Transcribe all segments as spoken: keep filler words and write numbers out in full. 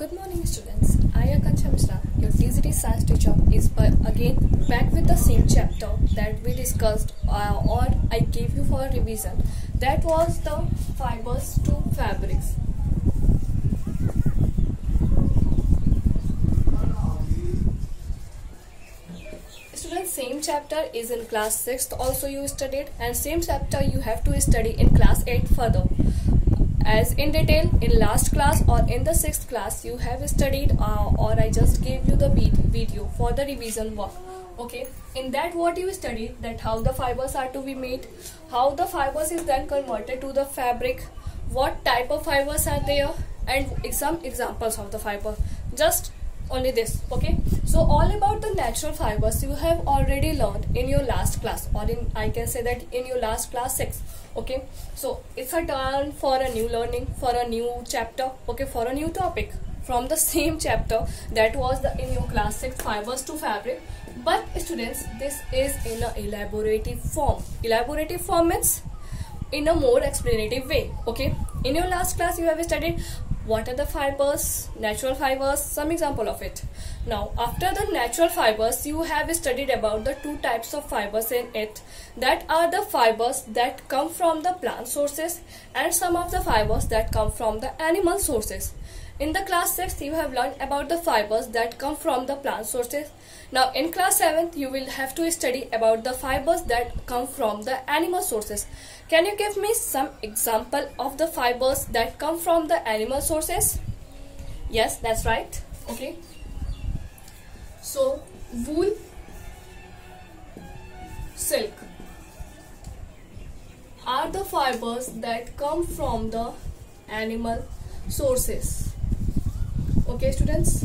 Good morning, students. I, Akansha Mishra, your T Z T science teacher, is by again back with the same chapter that we discussed uh, or I gave you for a revision. That was the fibers to fabrics. Students, same chapter is in class sixth also you studied, and same chapter you have to study in class eighth further. As in detail in last class or in the sixth class you have studied uh, or I just gave you the video for the revision work. Okay, in that what you studied, that how the fibers are to be made, how the fibers is then converted to the fabric, what type of fibers are there, and some examples of the fiber. Just only this. Okay, so all about the natural fibers you have already learned in your last class, or in I can say that in your last class six. Okay, so it's a turn for a new learning, for a new chapter, okay, for a new topic from the same chapter that was the in your class six, fibers to fabric. But students, this is in a elaborative form. Elaborative form means in a more explanative way. Okay, in your last class you have studied what are the fibers, natural fibers, some example of it. Now after the natural fibers you have studied about the two types of fibers in it, that are the fibers that come from the plant sources and some of the fibers that come from the animal sources. In the class sixth you have learned about the fibers that come from the plant sources. Now in class seventh you will have to study about the fibers that come from the animal sources. Can you give me some example of the fibers that come from the animal sources? Yes, that's right. Okay, so wool, silk are the fibers that come from the animal sources. Okay, students,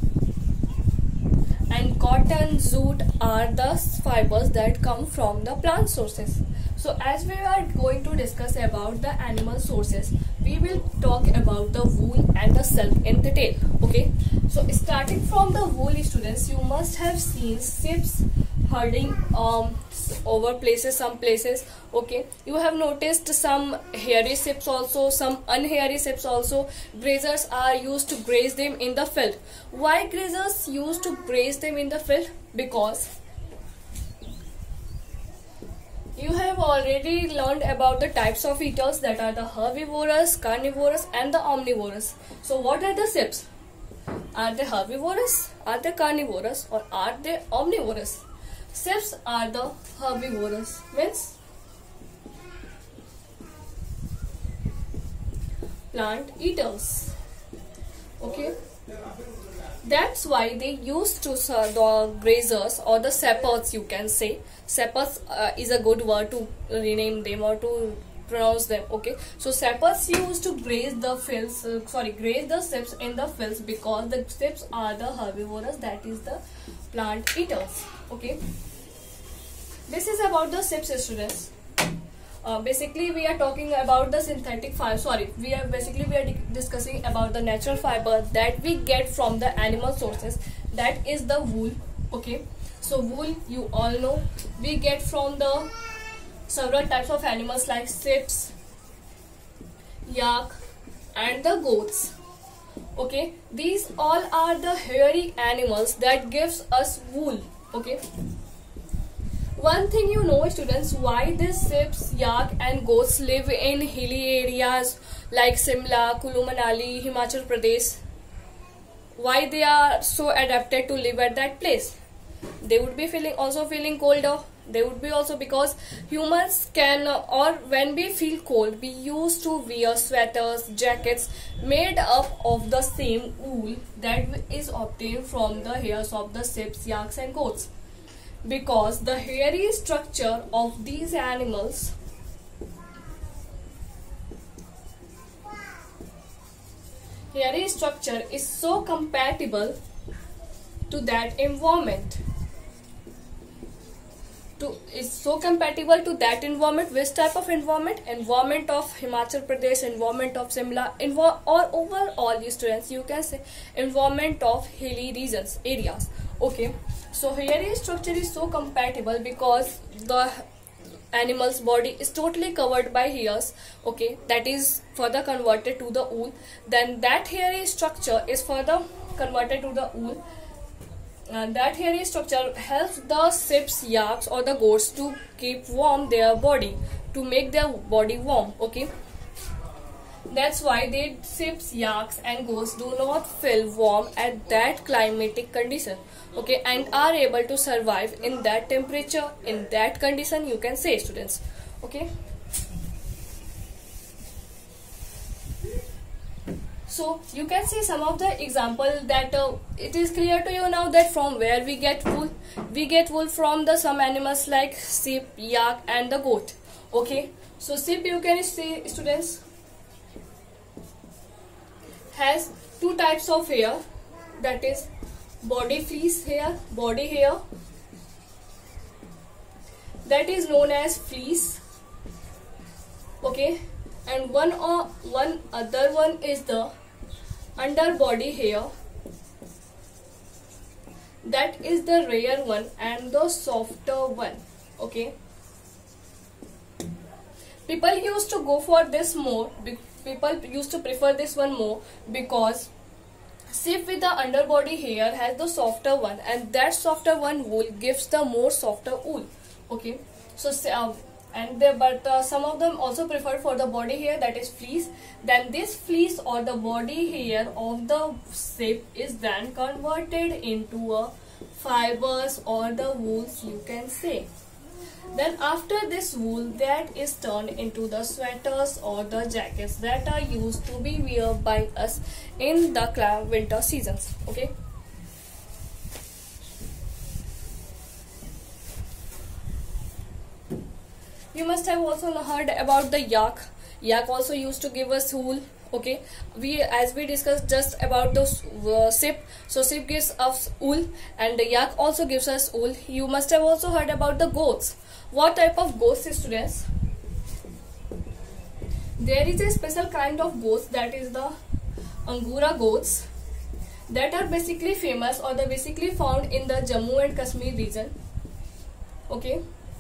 and cotton, jute are the fibers that come from the plant sources. So as we are going to discuss about the animal sources, we will talk about the wool and the silk in detail. Okay, so starting from the wool, students, you must have seen ships herding um over places, some places. Okay, you have noticed some hairy ships also, some unhairy ships also. Grazers are used to graze them in the field. Why grazers used to graze them in the field? Because you have already learned about the types of eaters, that are the herbivorous, carnivorous and the omnivorous. So what are the ships? Are they herbivorous, are they carnivorous, or are they omnivorous? Ships are the herbivorous, means plant eaters. Okay, that's why they used to uh, the grazers or the shepherds, you can say. Shepherds uh, is a good word to rename them or to pronounce them. Okay, so shepherds used to graze the fields, uh, sorry, graze the ships in the fields because the ships are the herbivorous, that is the plant eaters. Okay, this is about the ships, students. Uh, basically we are talking about the synthetic fiber, sorry, we are basically we are discussing about the natural fiber that we get from the animal sources, that is the wool. Okay, so wool, you all know, we get from the several types of animals like sheep, yak and the goats. Okay, these all are the hairy animals that gives us wool. Okay, one thing you know, students, why these sheep, yak and goats live in hilly areas like Simla, Kulu Manali, Himachal Pradesh. Why they are so adapted to live at that place? They would be feeling also feeling colder. They would be also because humans can, or when we feel cold, we used to wear sweaters, jackets made up of the same wool that is obtained from the hairs of the sheep, yaks and goats. Because the hairy structure of these animals hairy structure is so compatible to that environment. To is so compatible to that environment. Which type of environment? Environment of Himachal Pradesh, environment of Simla, envo or overall, students, you can say environment of hilly regions, areas. Okay, so hairy structure is so compatible because the animal's body is totally covered by hairs, okay, that is further converted to the wool. Then that hairy structure is further converted to the wool. And that hairy structure helps the sheep's, yaks or the goats to keep warm their body, to make their body warm, okay. That's why the sheep, yaks and goats do not feel warm at that climatic condition, okay, and are able to survive in that temperature, in that condition, you can say, students, okay. So you can see some of the example that uh, it is clear to you now that from where we get wool. We get wool from the some animals like sheep, yak and the goat, okay. So sheep, you can see, students, has two types of hair, that is body fleece hair, body hair, that is known as fleece, okay, and one or one other one is the underbody hair, that is the rare one and the softer one, okay. People used to go for this more, people used to prefer this one more because sheep with the underbody hair has the softer one, and that softer one wool gives the more softer wool, okay. So uh, and they, but uh, some of them also prefer for the body hair, that is fleece. Then this fleece or the body hair of the sheep is then converted into a fibers or the wools, you can say. Then after this wool, that is turned into the sweaters or the jackets that are used to be worn by us in the winter seasons, okay. You must have also heard about the yak. Yak also used to give us wool, okay. We, as we discussed just about the uh, sheep, so sheep gives us wool and the yak also gives us wool. You must have also heard about the goats. What type of goats, students? There is a special kind of goats, that is the Angora goats, that are basically famous or the basically found in the Jammu and Kashmir region, okay.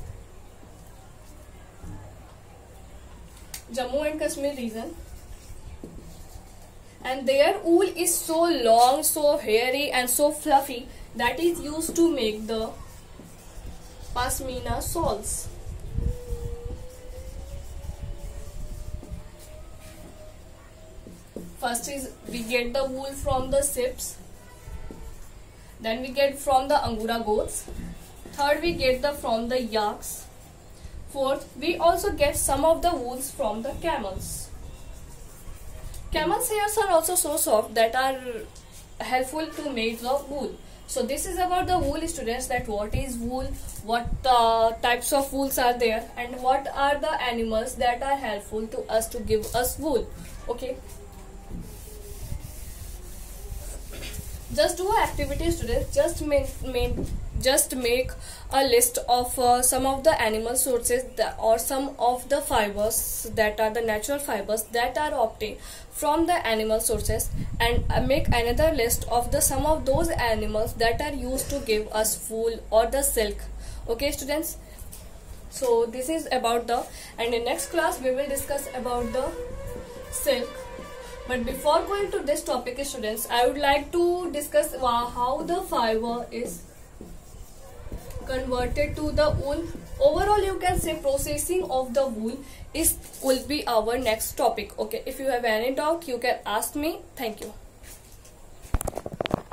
Jammu and Kashmir region, and their wool is so long, so hairy and so fluffy that is used to make the pashmina shawls. First is we get the wool from the sheep, then we get from the Angora goats, third we get the from the yaks, fourth, we also get some of the wools from the camels. Camels' hairs are also so soft that are helpful to make the wool. So this is about the wool, students, that what is wool, what uh, types of wools are there, and what are the animals that are helpful to us to give us wool, okay. Just do an activity, students. Just make, make just make a list of uh, some of the animal sources that, or some of the fibers that are the natural fibers that are obtained from the animal sources, and uh, make another list of the some of those animals that are used to give us wool or the silk, okay, students. So this is about the, and in next class we will discuss about the silk. But before going to this topic, students, I would like to discuss uh, how the fiber is converted to the wool. Overall, you can say processing of the wool is will be our next topic, okay. If you have any doubt, you can ask me. Thank you.